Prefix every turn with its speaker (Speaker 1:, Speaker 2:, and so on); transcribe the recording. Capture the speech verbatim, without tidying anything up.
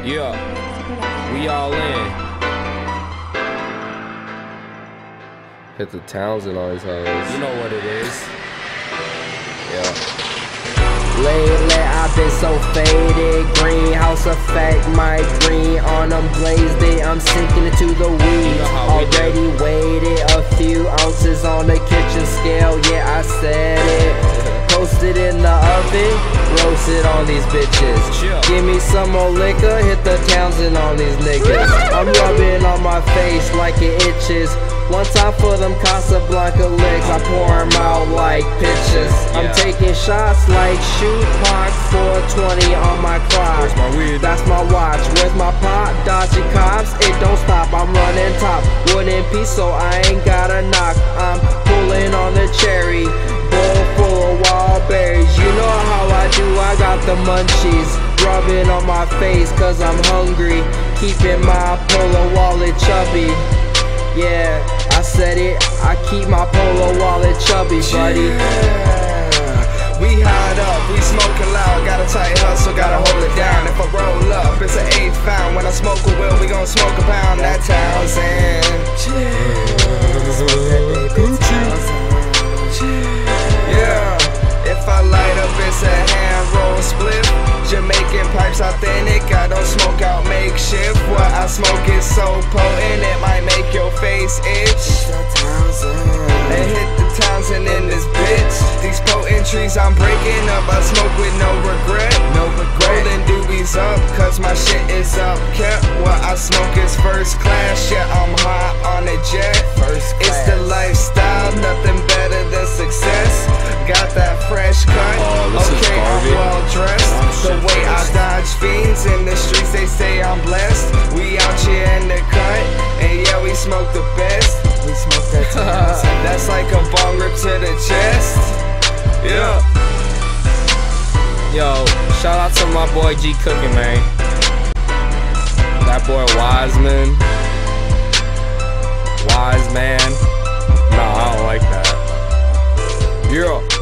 Speaker 1: Yeah, we all in. Hit the Townsend on his hoes. You know what it is. Yeah.
Speaker 2: Lately I've been so faded, greenhouse effect, my green on them blazed it, I'm sinking into the weeds. Already weighted a few ounces on the kitchen scale, yeah I said it. Posted in the oven, roasted on these bitches. Give me some more liquor, hit the Townsend on these niggas. I'm rubbing on my face like it itches. One time for them Casablanca licks, I pour them out like pitches. I'm taking shots like shoot park, four twenty on my crotch. That's my watch, where's my pot? Dodging cops, it don't stop, I'm running top. Wooden piece so I ain't gotta knock. I'm pulling on the cherry, bowl full of wild berries. You know how I do, I got the munchies. Rubbing on my face cause I'm hungry, keeping my polo wallet chubby. Yeah, I said it, I keep my polo wallet chubby, buddy.
Speaker 3: Yeah. We hide up, we smoking loud, got a tight hustle, gotta hold it down. If I roll up, it's an eighth pound. When I smoke a wheel, we gon' smoke a pound. That Townsend. Yeah, if I light up, it's a hand roll split. Jamaican pipes authentic, I don't smoke out makeshift. What I smoke is so potent, it might make your face itch. And hit the Townsend in this bitch. These potent trees I'm breaking up, I smoke with no regret. No regret. Rolling doobies up, cause my shit is up kept. What I smoke is first class, yeah I'm high on a jet. First class. It's the lifestyle, nothing better than success. Got that fresh cut,
Speaker 1: oh,
Speaker 3: okay I'm well dressed. The way I dodge fiends in the streets, they say I'm blessed. We out here in the cut, and yeah, we smoke the best. We smoke that Townsend. That's like a bong rip to the chest. Yeah.
Speaker 1: Yo, shout out to my boy G Cooking, man. That boy Wiseman. Wise man. Nah, I don't like that. Yeah.